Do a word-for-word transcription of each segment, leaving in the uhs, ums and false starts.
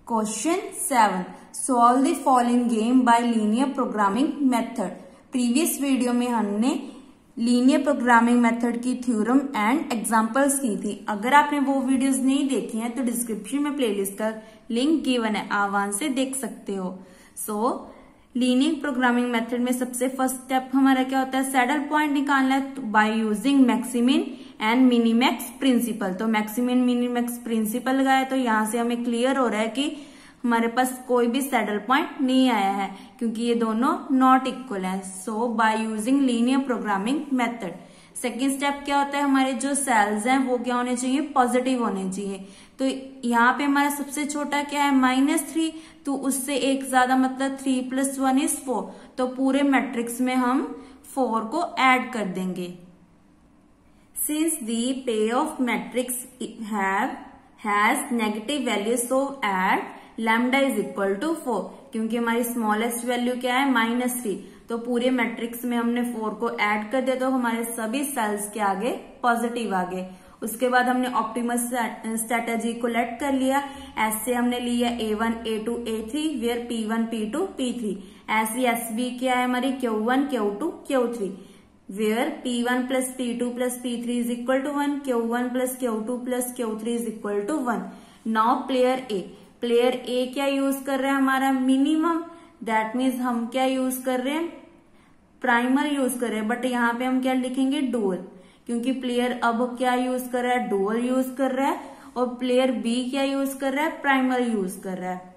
Question seven, solve the following game by linear programming method. Previous video में हमने linear programming method की theorem and examples की थी। अगर आपने वो वीडियोस नहीं देखी हैं तो डिस्क्रिप्शन में प्लेलिस्ट का लिंक गिवन है, आप वहां से देख सकते हो। सो लीनियर प्रोग्रामिंग मेथड में सबसे फर्स्ट स्टेप हमारा क्या होता है, सैडल पॉइंट निकालना है by using maximin and minimax principle. तो मैक्सिमिन मिनिमैक्स प्रिंसिपल लगाया तो यहाँ से हमें क्लियर हो रहा है कि हमारे पास कोई भी सैडल पॉइंट नहीं आया है क्योंकि ये दोनों नॉट इक्वल है। So by using linear programming method. Second step क्या होता है, हमारे जो सेल्स हैं वो क्या होने चाहिए, पॉजिटिव होने चाहिए। तो यहाँ पे हमारा सबसे छोटा क्या है, माइनस थ्री, तो उससे एक ज्यादा मतलब three plus one is four, तो पूरे मैट्रिक्स में हम फोर को ऐड कर देंगे। Since the payoff matrix have has negative value, so add lambda is equal to four। क्योंकि हमारी स्मॉलेस्ट वैल्यू क्या है, माइनस थ्री, तो पूरे मैट्रिक्स में हमने फोर को ऐड कर दिया तो हमारे सभी सेल्स के आगे पॉजिटिव आ गए। उसके बाद हमने ऑप्टिमस स्ट्रेटेजी को लेट कर लिया। ऐसे हमने लिया A one A two A three where P one P two P three. ऐसी एस बी क्या है हमारी, Q one Q two Q three where P one plus P two plus P three is equal to one, Q one plus Q two plus Q three is equal to one। Now player A, player A क्या use कर रहे हैं, हमारा minimum, that means हम क्या use कर रहे हैं, प्राइमर यूज कर रहे हैं, बट यहाँ पे हम क्या लिखेंगे, डुअल, क्योंकि प्लेयर अब क्या यूज कर रहा है, डुअल यूज कर रहा है, और प्लेयर बी क्या यूज कर रहा है, प्राइमर यूज कर रहा है।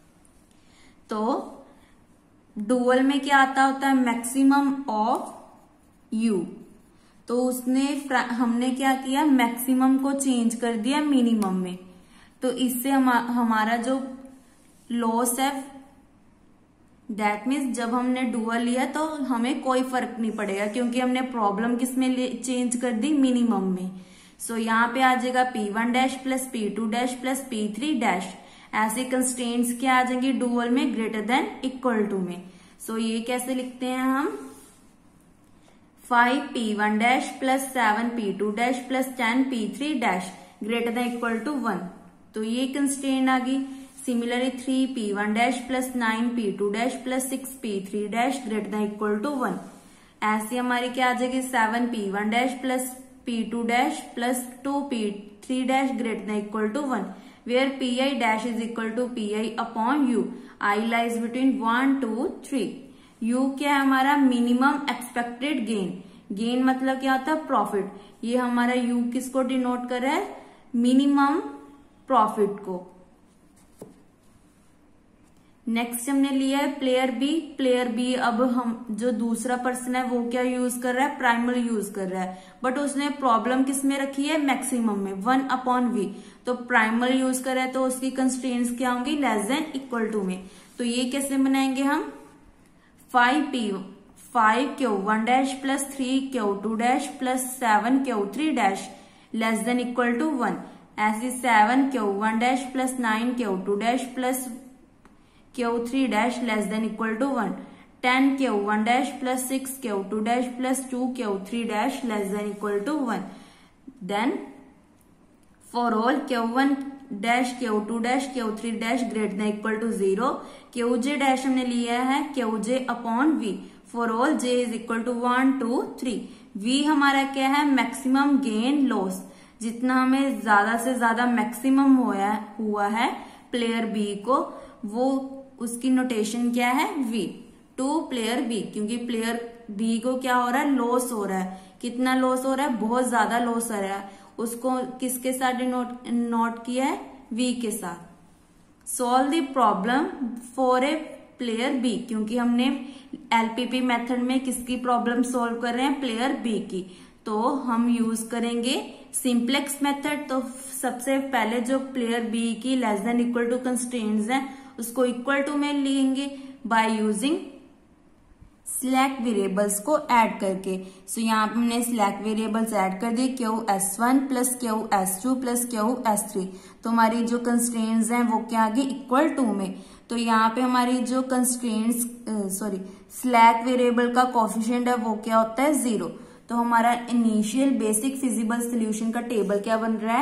तो डुअल में क्या आता होता है, मैक्सिमम ऑफ यू, तो उसने हमने क्या किया, मैक्सिमम को चेंज कर दिया मिनिमम में। तो इससे हम, हमारा जो लॉस है, दैट मीन्स जब हमने डुअल लिया तो हमें कोई फर्क नहीं पड़ेगा क्योंकि हमने प्रॉब्लम किस में चेंज कर दी, मिनिमम में। सो so, यहाँ पे आ जाएगा P one dash plus P two dash plus P three dash. ऐसे कंस्ट्रेंट्स क्या आ जाएंगी डुअल में, ग्रेटर देन इक्वल टू में। सो so, ये कैसे लिखते हैं हम, five P one dash plus seven P two dash plus ten P three dash greater than equal to one. तो ये कंस्ट्रेंट आ गई। Similarly three P one dash plus nine P two dash plus six P three dash greater than equal to one. ऐसी हमारी क्या आ जाएगी, seven P one dash plus P two dash plus two P three dash greater than equal to one, where P I dash is equal to P I upon U, I lies between one two three. U क्या है हमारा, minimum expected gain. Gain मतलब क्या होता है, profit. ये हमारा you किसको डिनोट कर रहा है, मिनिमम प्रॉफिट को। नेक्स्ट हमने लिया है प्लेयर बी। प्लेयर बी अब हम जो दूसरा पर्सन है वो क्या यूज कर रहा है, प्राइमर यूज कर रहा है, बट उसने प्रॉब्लम किस में रखी है, मैक्सिमम में, वन अपॉन वी। तो प्राइमर यूज कर रहा है तो उसकी कंस्ट्रेंट्स क्या होंगी, लेस देन इक्वल टू में। तो ये कैसे बनाएंगे हम, five p five q one dash plus three q two dash plus seven q three dash less than equal to one. ऐसे seven q one dash plus nine q two dash plus q three dash less than equal to one. Ten q one dash plus six q two dash plus two Q three dash less than equal to one. Then for all q one dash q two dash q three dash greater than equal to zero. Q j dash हमने लिया है q j upon v. For all j is equal to one two three. V हमारा क्या है, maximum gain loss. जितना हमें ज्यादा से ज्यादा मैक्सिमम हुआ हुआ है प्लेयर बी को, वो उसकी नोटेशन क्या है, वी टू प्लेयर बी, क्योंकि प्लेयर बी को क्या हो रहा है, लॉस हो रहा है। कितना लॉस हो रहा है, बहुत ज्यादा लॉस हो रहा है। उसको किसके साथ डिनोट नोट किया है, वी के साथ। Solve the problem for a player B, क्योंकि हमने एलपीपी मेथड में किसकी प्रॉब्लम सॉल्व कर रहे हैं, प्लेयर बी की, तो हम यूज करेंगे सिंप्लेक्स मेथड। तो सबसे पहले जो प्लेयर बी की less than equal to constraints हैं उसको इक्वल टू में लेंगे बाय यूजिंग स्लैक वेरिएबल्स को ऐड करके। सो so, यहाँ पे हमने स्लैक वेरिएबल्स ऐड कर दिए, q s one plus q s two plus q s three. तो हमारी जो कंस्ट्रेंट्स हैं वो क्या आ गई, इक्वल टू में। तो यहाँ पे हमारी जो कंस्ट्रेंट्स सॉरी स्लैक वेरिएबल का कोफिशिएंट है वो क्या होता है, जीरो। तो हमारा इनिशियल बेसिक फिजिबल सोल्यूशन का टेबल क्या बन रहा है,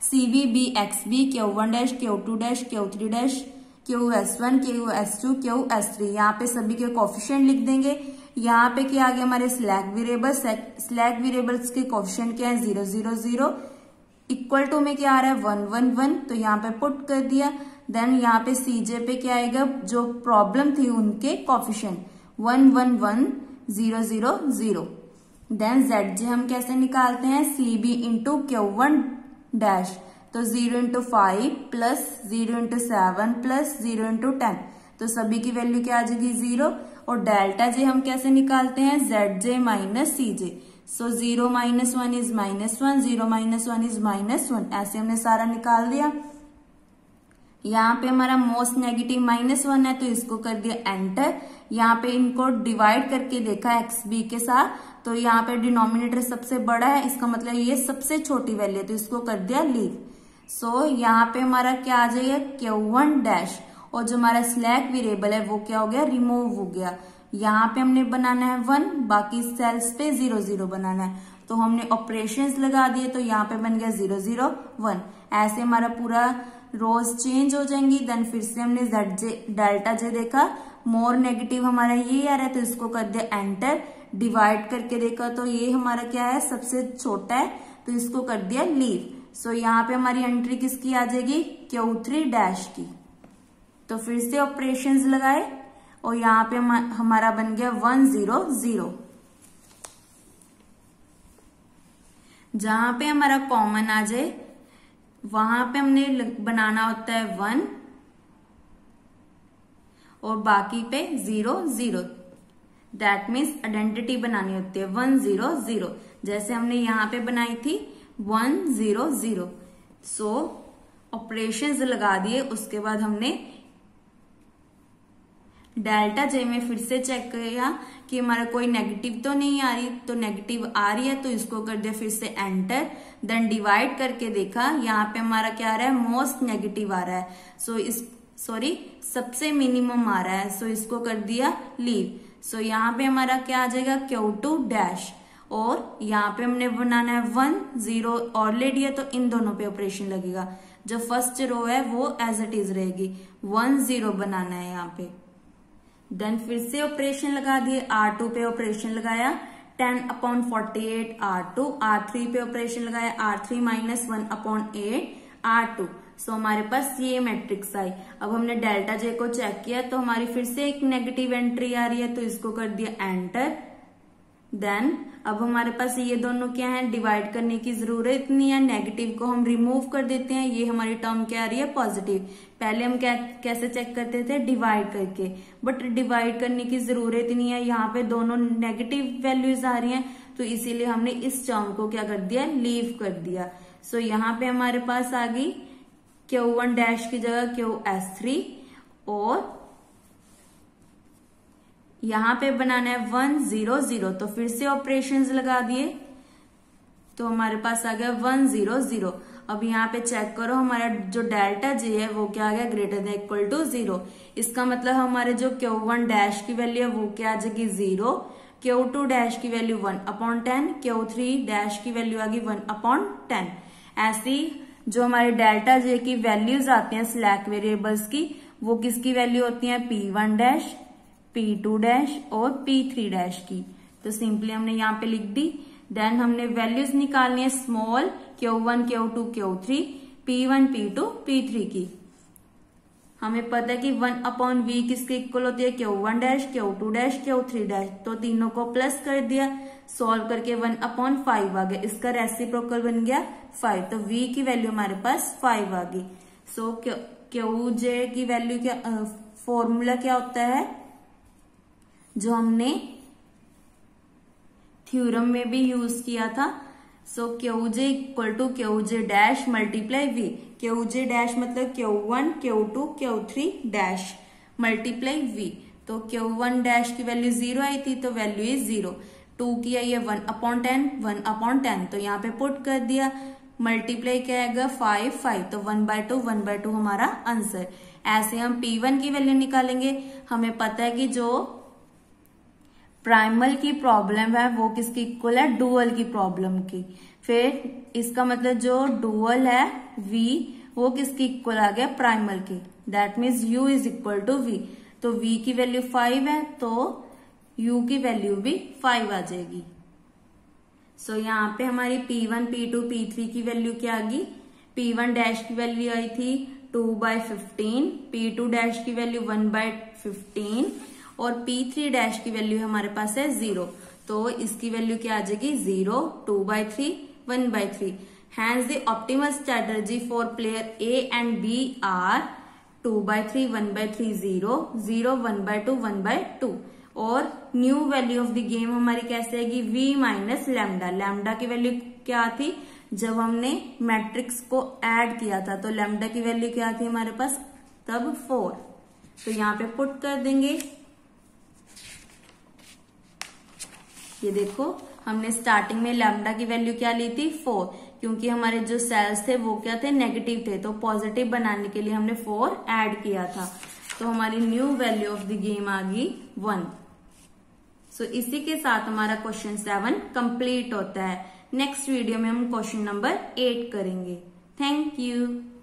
c b b x b q one dash q two dash q three dash q s one q s two q s three. यहाँ पे सभी के कोफिशिएंट लिख देंगे। यहाँ पे क्या आ गया हमारे स्लैक वेरिएबल, स्लैक वेरिएबल्स के कोफिशिएंट क्या है zero zero zero, equal to में क्या आ रहा है वन वन वन, तो यहाँ पे पुट कर दिया। देन यहाँ पे सीजे पे क्या आएगा, जो प्रॉब्लम थी उनके coefficient one one one zero zero zero. Then z j हम कैसे निकालते हैं, c b into q one dash, तो zero into five plus zero into seven plus zero into ten, तो सभी की वैल्यू क्या आ जाएगी जीरो। और डेल्टा जे हम कैसे निकालते हैं, z j minus c j, so zero minus one is minus one, zero minus one is minus one, ऐसे हमने सारा निकाल दिया। यहाँ पे हमारा मोस्ट नेगेटिव माइनस वन है तो इसको कर दिया एंटर। यहाँ पे इनको डिवाइड करके देखा एक्स बी के साथ, तो यहाँ पे डिनोमिनेटर सबसे बड़ा है, इसका मतलब ये सबसे छोटी वैल्यू है, तो इसको कर दिया लीव। सो so, यहाँ पे हमारा क्या आ जाएगा क्यू वन डैश, और जो हमारा स्लैक वेरिएबल है वो क्या हो गया, रिमूव हो गया। यहाँ पे हमने बनाना है वन, बाकी सेल्स पे जीरो जीरो बनाना है, तो हमने ऑपरेशंस लगा दिए, तो यहाँ पे बन गया जीरो जीरो वन। ऐसे हमारा पूरा रोज चेंज हो जाएंगी। देन फिर से हमने जेड जे डेल्टा जे देखा, मोर नेगेटिव हमारा ये आ रहा है तो इसको कर दिया एंटर। डिवाइड करके देखा तो ये हमारा क्या है, सबसे छोटा है, तो इसको कर दिया लीव। सो so, यहाँ पे हमारी एंट्री किसकी आ जाएगी, क्यू थ्री डैश की। तो फिर से ऑपरेशंस लगाए और यहाँ पे हमारा बन गया वन जीरो जीरो। जहां पे हमारा कॉमन आ जाए वहां पे हमने बनाना होता है वन और बाकी पे zero zero. That means identity बनानी होती है वन जीरो जीरो, जैसे हमने यहाँ पे बनाई थी one zero zero. So operations लगा दिए, उसके बाद हमने डेल्टा जे में फिर से चेक किया कि हमारा कोई नेगेटिव तो नहीं आ रही, तो नेगेटिव आ रही है तो इसको कर दिया फिर से एंटर। देन डिवाइड करके देखा, यहाँ पे हमारा क्या आ रहा है, मोस्ट नेगेटिव आ रहा है, सो so इस सॉरी सबसे मिनिमम आ रहा है, सो so इसको कर दिया लीव। सो so यहाँ पे हमारा क्या आ जाएगा क्यू टू डैश, और यहाँ पे हमने बनाना है वन जीरो ऑलरेडी है तो इन दोनों पे ऑपरेशन लगेगा। जो फर्स्ट रो है वो एज इट इज रहेगी, वन जीरो बनाना है यहाँ पे। देन फिर से ऑपरेशन लगा दिए, आर टू पे ऑपरेशन लगाया ten upon forty eight r two, r three पे ऑपरेशन लगाया r three minus one upon eight r two. So हमारे पास ये मैट्रिक्स आई। अब हमने डेल्टा जे को चेक किया तो हमारी फिर से एक नेगेटिव एंट्री आ रही है, तो इसको कर दिया एंटर। देन अब हमारे पास ये दोनों क्या है, डिवाइड करने की जरूरत नहीं है, नेगेटिव को हम रिमूव कर देते हैं। ये हमारी टर्म क्या आ रही है, पॉजिटिव। पहले हम क्या कैसे चेक करते थे, डिवाइड करके, बट डिवाइड करने की जरूरत नहीं है, यहाँ पे दोनों नेगेटिव वैल्यूज आ रही हैं, तो इसीलिए हमने इस टर्म को क्या कर दिया, लीव कर दिया। सो so, यहाँ पे हमारे पास आ गई क्यू वन डैश की जगह क्यू एस थ्री, और यहाँ पे बनाना है वन जीरो जीरो, तो फिर से ऑपरेशंस लगा दिए तो हमारे पास आ गया वन जीरो जीरो। अब यहाँ पे चेक करो, हमारा जो डेल्टा जे है वो क्या आ गया, greater than equal to zero. इसका मतलब हमारे जो क्यू वन डैश की वैल्यू है वो क्या आ जाएगी, जीरो। क्यू टू डैश की value one upon ten, q three dash की वैल्यू आ गई वन अपॉन टेन। ऐसी जो हमारे डेल्टा जे की वैल्यूज आती हैं स्लैक वेरिएबल्स की, वो किसकी वैल्यू होती है, p one dash, p two dash और पी थ्री डैश की। तो सिंपली हमने यहाँ पे लिख दी। देन हमने वैल्यूज निकालनी है small q one Q two Q three, P one P two P three की। हमें पता है कि वन अपॉन वी किसके इक्वल होती है, q one dash q two dash q three dash, तो तीनों को प्लस कर दिया, सॉल्व करके वन अपॉन फाइव आ गया, इसका रेसिप्रोकल बन गया फाइव, तो वी की वैल्यू हमारे पास फाइव आ गई। सो क्यू जे की वैल्यू क्या, फॉर्मूला क्या होता है जो हमने थ्योरम में भी यूज किया था। So q j equal to q j dash multiply v. Q j dash मतलब q one Q two Q three dash multiply v. तो क्यू वन डैश की वैल्यू जीरो आई थी तो वैल्यू इज जीरो। टू की आई है one upon ten, one upon ten, तो यहाँ पे पुट कर दिया। मल्टीप्लाई क्या आएगा, फाइव फाइव, तो one by two one by two हमारा आंसर। ऐसे हम पी वन की वैल्यू निकालेंगे। हमें पता है कि जो प्राइमल की प्रॉब्लम है वो किसकी इक्वल है, डुअल की प्रॉब्लम की। फिर इसका मतलब जो डुअल है v वो किसकी इक्वल आ गया, प्राइमल की। That means u is equal to v। तो v की वैल्यू फाइव है तो u की वैल्यू भी फाइव आ जाएगी। सो so, यहाँ पे हमारी p one, P two, P three की वैल्यू क्या आ गई, पी वन डैश की वैल्यू आई थी two by fifteen, p two dash की वैल्यू वन बाई फिफ्टीन और पी थ्री डैश की वैल्यू हमारे पास है जीरो। तो इसकी वैल्यू क्या आ जाएगी, zero, two by three, one by three. Hence the optimal strategy for player A and B are two by three, one by three, zero, zero, one by two, one by two. और new value of the game हमारी कैसे आएगी, v minus lambda. Lambda की value क्या थी, जब हमने matrix को ऐड किया था तो लैम्डा की वैल्यू क्या थी हमारे पास, तब फोर। तो यहाँ पे पुट कर देंगे। ये देखो हमने स्टार्टिंग में लैम्डा की वैल्यू क्या ली थी, फोर, क्योंकि हमारे जो सेल्स थे वो क्या थे, नेगेटिव थे, तो पॉजिटिव बनाने के लिए हमने फोर ऐड किया था। तो हमारी new value of the game आ गई वन। सो so, इसी के साथ हमारा क्वेश्चन सेवन कंप्लीट होता है। नेक्स्ट वीडियो में हम क्वेश्चन नंबर एट करेंगे। Thank you.